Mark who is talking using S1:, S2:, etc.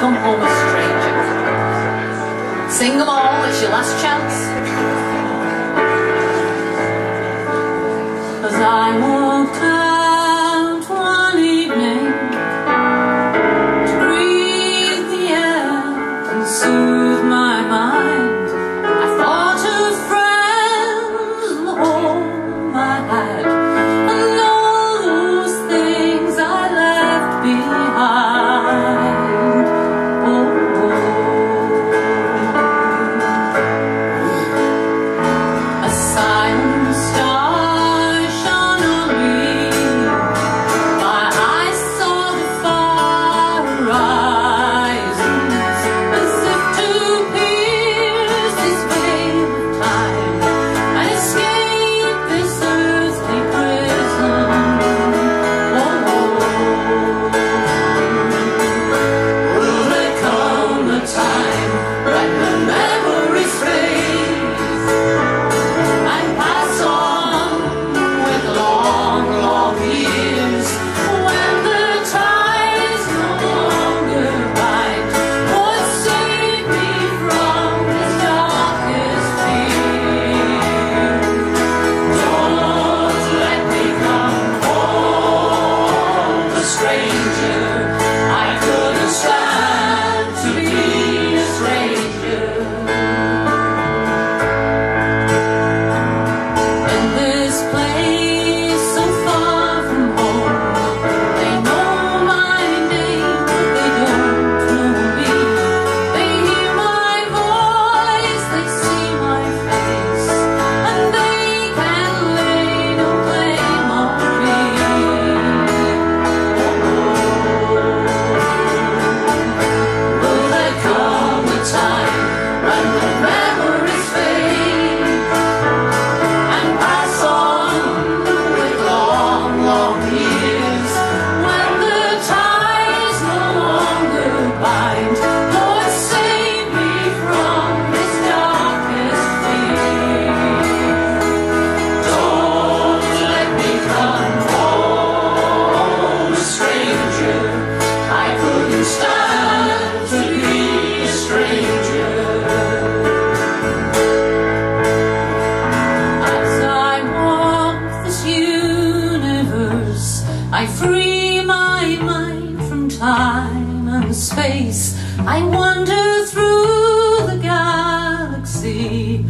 S1: come home a stranger. Sing them all, it's your last chance. As I walked out one evening to breathe the air and soothe my mind, I thought of friends and the home I had, and all those things I left behind. Oh, oh. A silent star shone on me. My eyes saw the far horizons, as if to pierce this veil of time and escape this earthly prison. Oh, will there come a time when the memories fade and pass on with long, long years, when the ties no longer bind? What saved me from this darkest fear? Don't let me come home a stranger. I couldn't stand to be a stranger. In this place so far from home, they know my name, but they don't know me. They hear my voice, they see my face, and they can lay no blame on me. Will there come a time when the memories fade and pass on with long, long years, when the ties no longer bind? Lord, save me from this darkest fear. Don't let me come home a stranger. I couldn't stand to be a stranger. As I walk this universe, I free my mind from time and space. I wander through the galaxy,